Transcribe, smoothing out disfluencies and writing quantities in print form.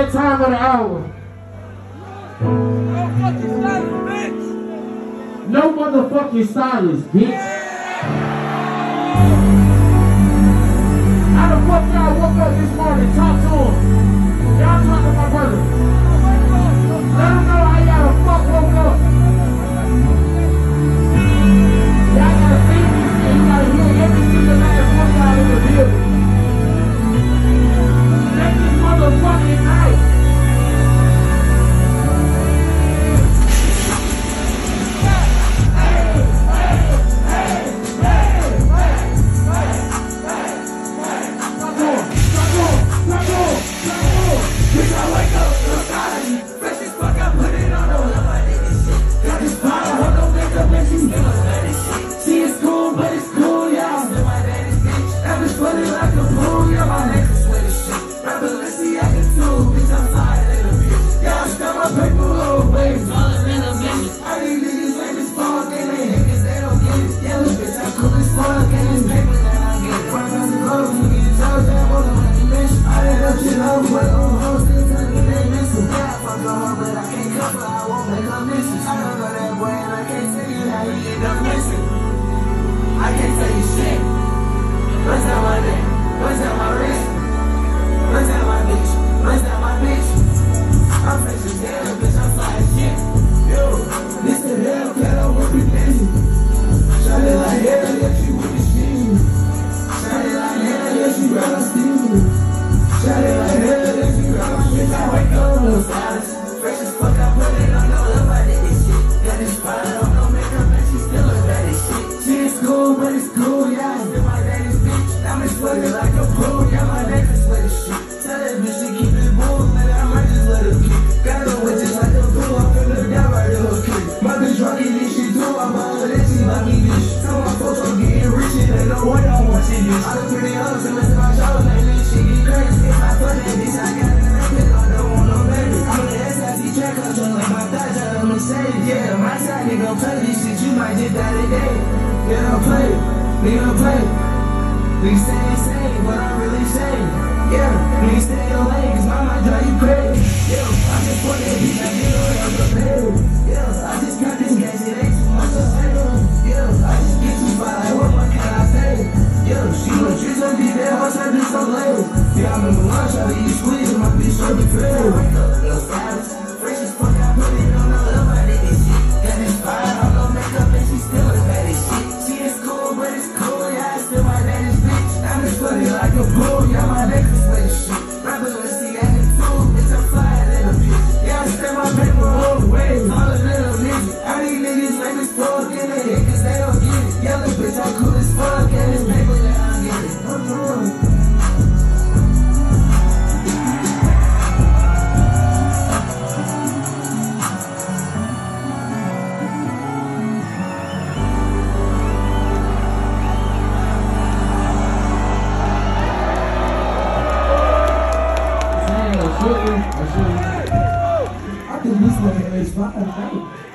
that time of the hour. No motherfucking silence, bitch. How the fuck y'all woke up this morning? Talk to him. Y'all talk to my brother. Let him know how y'all the fuck woke up. Y'all gotta see this shit. You gotta hear every single last one y'all in the building. Make this motherfucking night. I think this one is fine.